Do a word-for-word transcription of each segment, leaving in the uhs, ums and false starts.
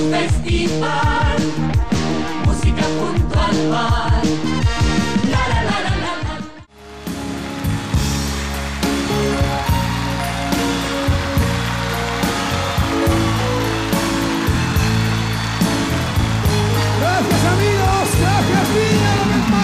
un festival, música junto al mar. La, la, la, la, la, la. Gracias amigos, gracias Villa, lo mismo.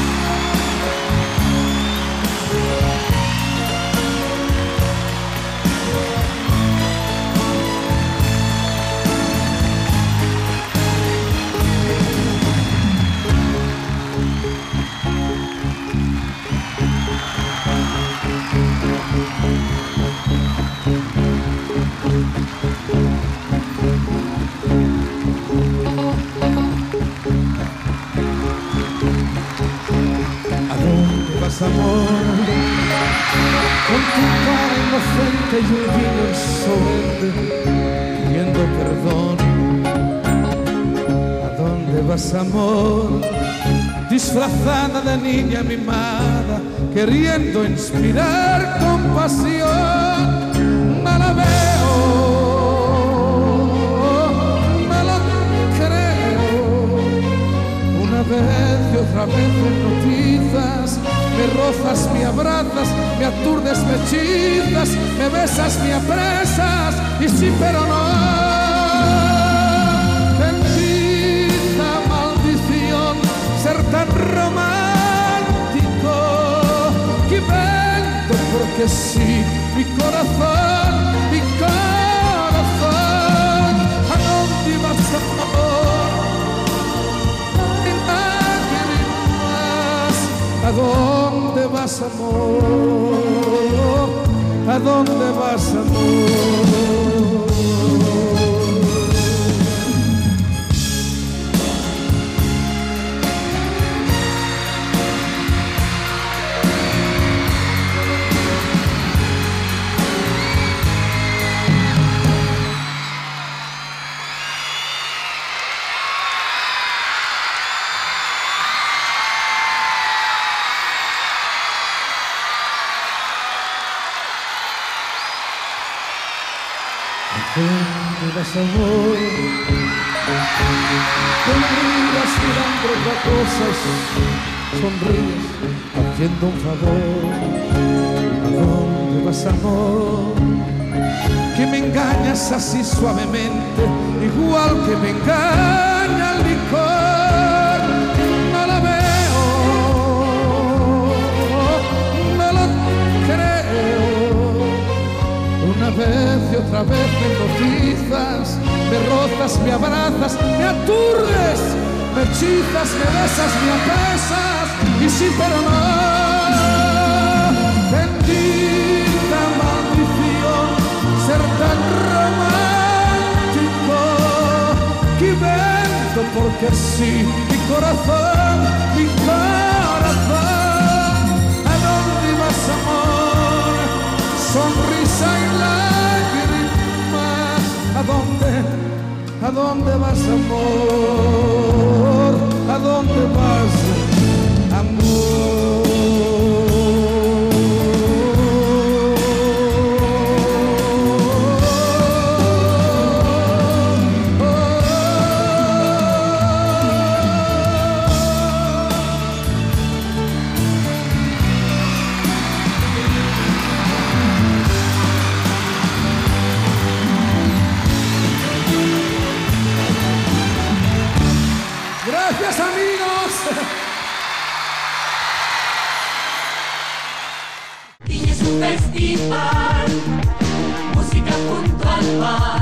Amor, con tu cara inocente y un guiño insolente pidiendo perdón. ¿A dónde vas, amor? Disfrazada de niña mimada, queriendo inspirar compasión. No la veo, no lo creo. Una vez y otra vez en noticias me rozas, me abrazas, me aturdes, me hechizas, me besas, me apresas, y sí pero no. Bendita maldición, ser tan romántico, que vendo porque sí, mi corazón, mi corazón. ¿A dónde vas, amor? ¿A dónde vas, amor? ¿A dónde vas, amor? ¿Dónde vas, amor? Te miras mirando otra cosa y sonríes haciendo un favor. ¿A dónde vas, amor? Que me engañas así suavemente, igual que me engaña el licor. No la veo, no lo creo. Una vez y otra vez me hipnotizas, me rozas, me abrazas, me aturdes, me hechizas, me besas, me apresas, y sí pero no. Bendita maldición, ser tan romántico, que vendo porque sí, mi corazón, mi corazón. ¿A dónde vas, amor? Sonrisa y lágrimas. ¿A dónde, a dónde vas, amor? ¿A dónde vas, amor? Gracias amigos. Viña es un festival, música junto al mar.